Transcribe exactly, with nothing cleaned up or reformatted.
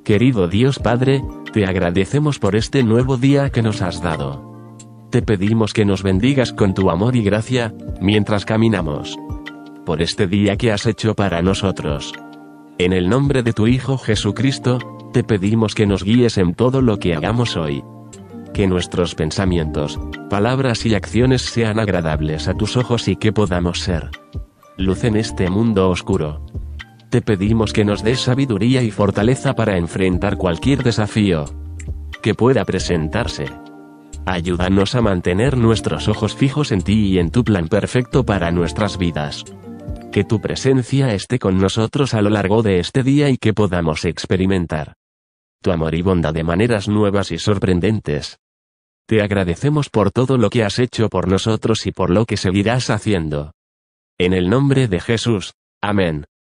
Querido Dios Padre, te agradecemos por este nuevo día que nos has dado. Te pedimos que nos bendigas con tu amor y gracia, mientras caminamos. Por este día que has hecho para nosotros. En el nombre de tu Hijo Jesucristo, te pedimos que nos guíes en todo lo que hagamos hoy. Que nuestros pensamientos, palabras y acciones sean agradables a tus ojos y que podamos ser luz en este mundo oscuro. Te pedimos que nos des sabiduría y fortaleza para enfrentar cualquier desafío que pueda presentarse. Ayúdanos a mantener nuestros ojos fijos en ti y en tu plan perfecto para nuestras vidas. Que tu presencia esté con nosotros a lo largo de este día y que podamos experimentar tu amor y bondad de maneras nuevas y sorprendentes. Te agradecemos por todo lo que has hecho por nosotros y por lo que seguirás haciendo. En el nombre de Jesús. Amén.